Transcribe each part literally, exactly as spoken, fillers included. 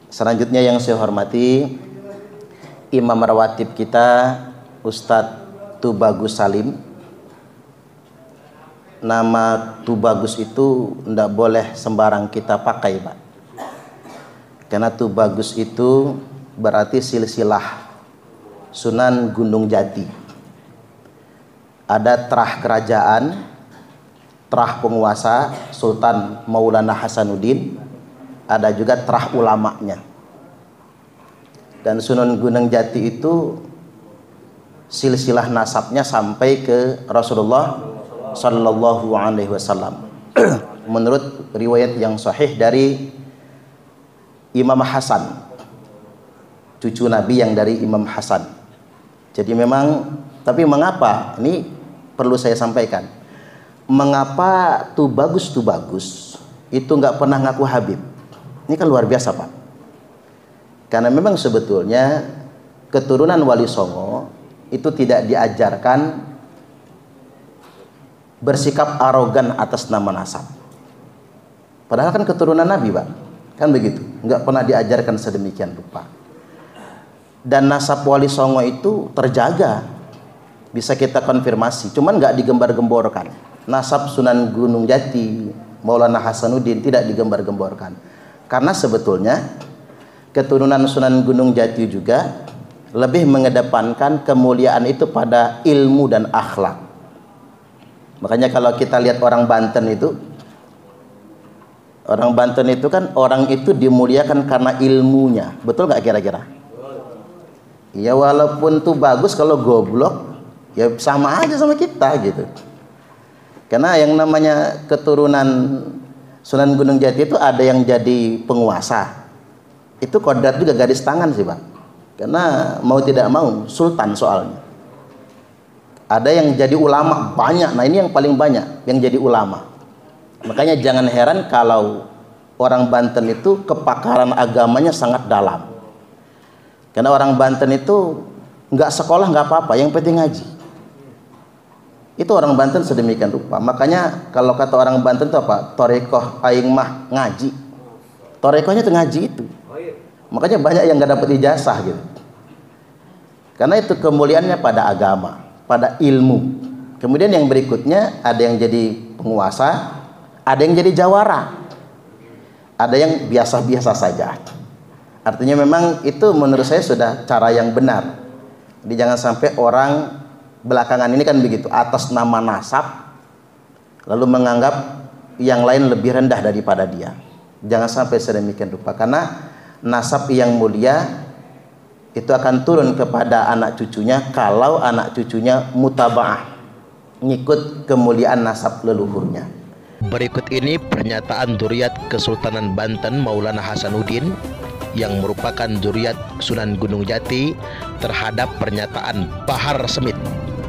Selanjutnya yang saya hormati Imam Rawatib kita Ustadz Tubagus Salim. Nama Tubagus itu tidak boleh sembarang kita pakai, Pak. Karena Tubagus itu berarti silsilah Sunan Gunung Jati. Ada terah kerajaan, terah penguasa Sultan Maulana Hasanuddin, ada juga terah ulamanya. Dan Sunan Gunung Jati itu silsilah nasabnya sampai ke Rasulullah Sallallahu Alaihi Wasallam. Menurut riwayat yang sahih dari Imam Hasan, cucu Nabi yang dari Imam Hasan. Jadi memang, tapi mengapa? Ini perlu saya sampaikan. Mengapa Tubagus Tubagus itu nggak pernah ngaku Habib? Ini kan luar biasa, Pak. Karena memang sebetulnya keturunan Wali Songo itu tidak diajarkan bersikap arogan atas nama nasab. Padahal kan keturunan Nabi, Pak. Kan begitu. Nggak pernah diajarkan sedemikian rupa. Dan nasab Wali Songo itu terjaga. Bisa kita konfirmasi. Cuman nggak digembar-gemborkan. Nasab Sunan Gunung Jati, Maulana Hasanuddin tidak digembar-gemborkan. Karena sebetulnya keturunan Sunan Gunung Jati juga lebih mengedepankan kemuliaan itu pada ilmu dan akhlak. Makanya kalau kita lihat orang Banten itu, orang Banten itu kan orang itu dimuliakan karena ilmunya. Betul nggak kira-kira? Ya walaupun tuh bagus, kalau goblok ya sama aja sama kita gitu. Karena yang namanya keturunan Sunan Gunung Jati itu ada yang jadi penguasa. Itu kodrat juga garis tangan sih, Pak. Karena mau tidak mau sultan soalnya. Ada yang jadi ulama banyak. Nah, ini yang paling banyak yang jadi ulama. Makanya jangan heran kalau orang Banten itu kepakaran agamanya sangat dalam. Karena orang Banten itu nggak sekolah nggak apa-apa, yang penting ngaji. Itu orang Banten sedemikian rupa. Makanya kalau kata orang Banten itu apa? Torekoh aing mah ngaji. Torekohnya itu ngaji itu. Makanya banyak yang nggak dapat ijazah gitu. Karena itu kemuliaannya pada agama, pada ilmu. Kemudian yang berikutnya ada yang jadi penguasa, ada yang jadi jawara, ada yang biasa-biasa saja. Artinya memang itu menurut saya sudah cara yang benar. Jadi jangan sampai orang belakangan ini kan begitu, atas nama nasab lalu menganggap yang lain lebih rendah daripada dia. Jangan sampai sedemikian rupa, karena nasab yang mulia itu akan turun kepada anak cucunya kalau anak cucunya mutabaah, ngikut kemuliaan nasab leluhurnya. Berikut ini pernyataan dzurriyyat Kesultanan Banten Maulana Hasanuddin yang merupakan dzurriyyat Sunan Gunung Jati terhadap pernyataan Bahar Smith.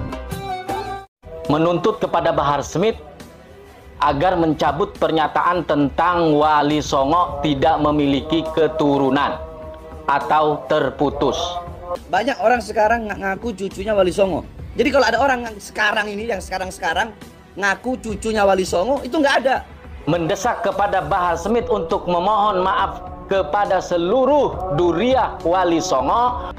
Menuntut kepada Bahar Smith agar mencabut pernyataan tentang Wali Songo tidak memiliki keturunan atau terputus. Banyak orang sekarang ngaku cucunya Wali Songo. Jadi kalau ada orang yang sekarang ini, yang sekarang-sekarang ngaku cucunya Wali Songo, itu nggak ada. Mendesak kepada Bahar Smith untuk memohon maaf kepada seluruh dzurriyyah Wali Songo.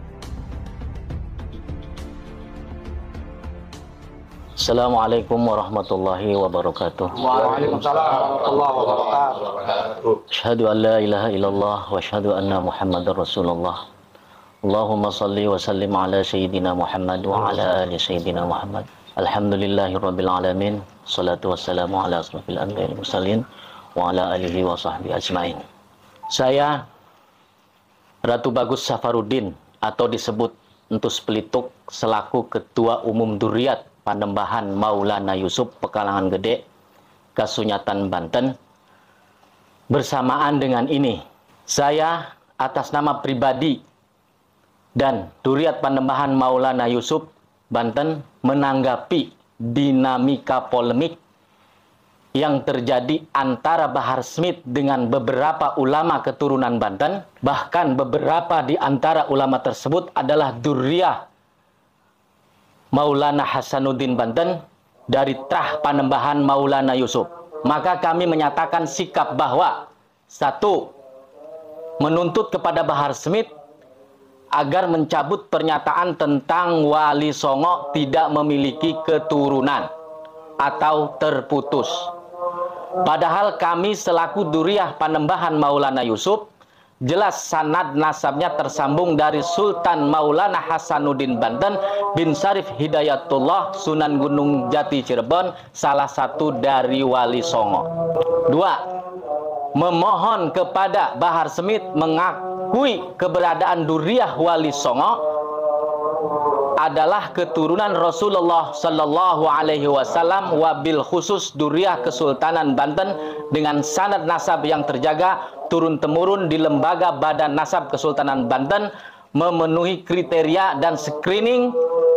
Assalamualaikum warahmatullahi wabarakatuh. Waalaikumsalam warahmatullahi wabarakatuh. Asyhadu an la ilaha illallah wa asyhadu anna Muhammadar Rasulullah. Allahumma salli wa sallim ala sayyidina Muhammad wa ala ali sayyidina Muhammad. Alhamdulillahirabbil alamin. Shalatu wassalamu ala asrofil anbiya'i wal mursalin wa ala alihi wa sahbihi ajmain. Saya Ratu Bagus Safaruddin atau disebut Entus Pelituk selaku Ketua Umum Dzurriyyat Panembahan Maulana Yusuf Pekalangan Gede, Kasunyatan Banten. Bersamaan dengan ini, saya atas nama pribadi dan Dzurriyyat Panembahan Maulana Yusuf Banten menanggapi dinamika polemik yang terjadi antara Bahar Smith dengan beberapa ulama keturunan Banten. Bahkan beberapa di antara ulama tersebut adalah dzurriyyah Maulana Hasanuddin Banten dari Trah Panembahan Maulana Yusuf. Maka kami menyatakan sikap bahwa satu, menuntut kepada Bahar Smith agar mencabut pernyataan tentang Wali Songo tidak memiliki keturunan atau terputus. Padahal kami selaku Duriyah Panembahan Maulana Yusuf, jelas sanad nasabnya tersambung dari Sultan Maulana Hasanuddin Banten bin Syarif Hidayatullah Sunan Gunung Jati Cirebon, salah satu dari Wali Songo. Dua, memohon kepada Bahar Smith mengakui keberadaan Duriyah Wali Songo adalah keturunan Rasulullah Sallallahu Alaihi Wasallam, wabil khusus Duriyah Kesultanan Banten dengan sanad nasab yang terjaga turun temurun di lembaga Badan Nasab Kesultanan Banten, memenuhi kriteria dan screening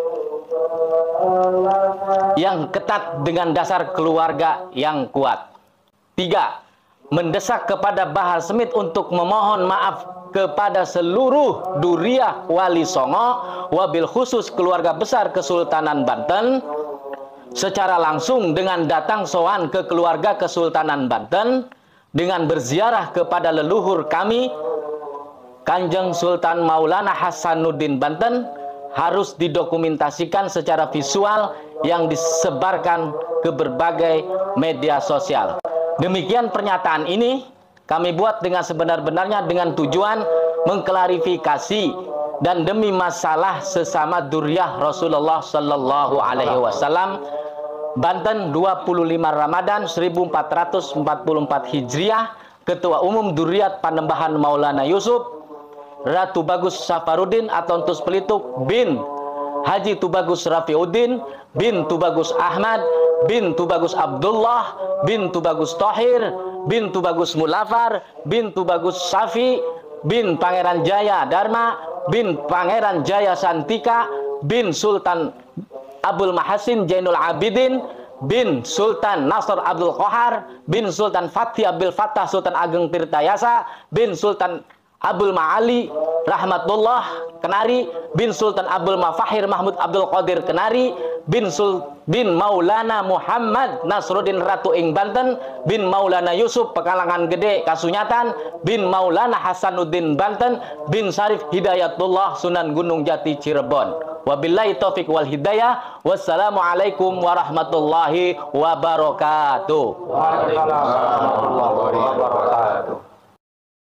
yang ketat dengan dasar keluarga yang kuat. Tiga, mendesak kepada Bahar Smith untuk memohon maaf kepada seluruh Duriyah Wali Songo, wabil khusus keluarga besar Kesultanan Banten, secara langsung dengan datang sowan ke keluarga Kesultanan Banten, dengan berziarah kepada leluhur kami Kanjeng Sultan Maulana Hasanuddin Banten, harus didokumentasikan secara visual yang disebarkan ke berbagai media sosial. Demikian pernyataan ini kami buat dengan sebenar-benarnya dengan tujuan mengklarifikasi dan demi masalah sesama Duriyah Rasulullah Sallallahu Alaihi Wasallam. Banten, dua puluh lima Ramadan seribu empat ratus empat puluh empat Hijriah. Ketua Umum Duriyat Panembahan Maulana Yusuf, Ratu Bagus Safarudin atau Tus Pelituk bin Haji Tubagus Rafiuddin bin Tubagus Ahmad bin Tubagus Abdullah bin Tubagus Tohir bin Tubagus Mulafar bin Tubagus Safi bin Pangeran Jaya Dharma bin Pangeran Jaya Santika bin Sultan Abdul Mahasin Jainul Abidin bin Sultan Nasr Abdul Qahar bin Sultan Fatih Abdul Fattah Sultan Ageng Tirtayasa bin Sultan Abdul Ma'ali Rahmatullah Kenari bin Sultan Abdul Mafahir Mahmud Abdul Qadir Kenari bin Sul bin Maulana Muhammad Nasruddin Ratu Ing Banten bin Maulana Yusuf Pekalangan Gede Kasunyatan bin Maulana Hasanuddin Banten bin Syarif Hidayatullah Sunan Gunung Jati Cirebon. Wabillahi taufik wal hidayah. Wassalamualaikum warahmatullahi wabarakatuh. Waalaikumsalam warahmatullahi wabarakatuh.